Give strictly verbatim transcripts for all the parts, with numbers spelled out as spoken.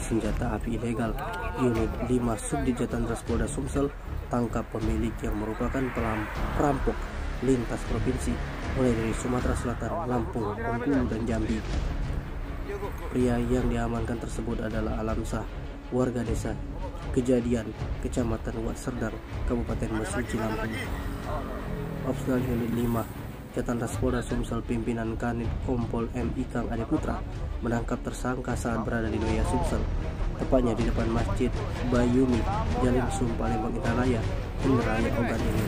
senjata api ilegal. Unit lima Subdit Jatantras Polda Sumsel tangkap pemilik yang merupakan pelam- perampok lintas provinsi mulai dari Sumatera Selatan, Lampung, Bengkulu, dan Jambi. Pria yang diamankan tersebut adalah Alamsah, warga desa Kejadian, Kecamatan Wat Serdang, Kabupaten Mesuji, Lampung. Opsional Unit lima Jatantras Polda Sumsel pimpinan Kanit Kompol M. Ikang Adeputra menangkap tersangka saat berada di wilayah Sumsel, tepatnya di depan Masjid Bayumi, Jalan Sum, Palembang, Indralaya, Indralaya Ogan ini.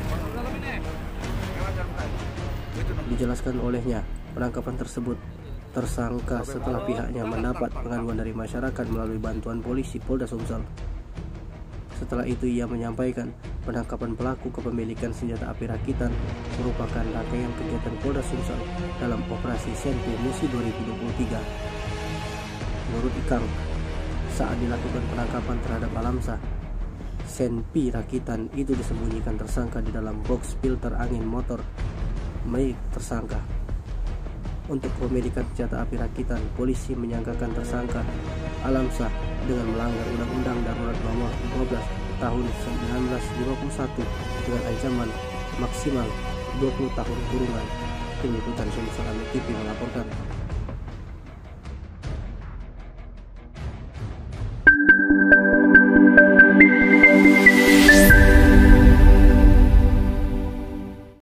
Dijelaskan olehnya, penangkapan tersebut tersangka setelah pihaknya mendapat pengaduan dari masyarakat melalui bantuan polisi Polda Sumsel. Setelah itu ia menyampaikan penangkapan pelaku kepemilikan senjata api rakitan merupakan rangkaian kegiatan Polda Sumsel dalam operasi Senpi Musi dua ribu dua puluh tiga. Menurut Ikang, saat dilakukan penangkapan terhadap Alamsah, Senpi rakitan itu disembunyikan tersangka di dalam box filter angin motor milik tersangka. Untuk kepemilikan senjata api rakitan, polisi menyangkakan tersangka Alamsah dengan melanggar Undang-Undang Darurat Nomor dua belas Tahun seribu sembilan ratus lima puluh satu dengan ancaman maksimal dua puluh tahun kurungan. Tim Liputan Sumsel T V melaporkan.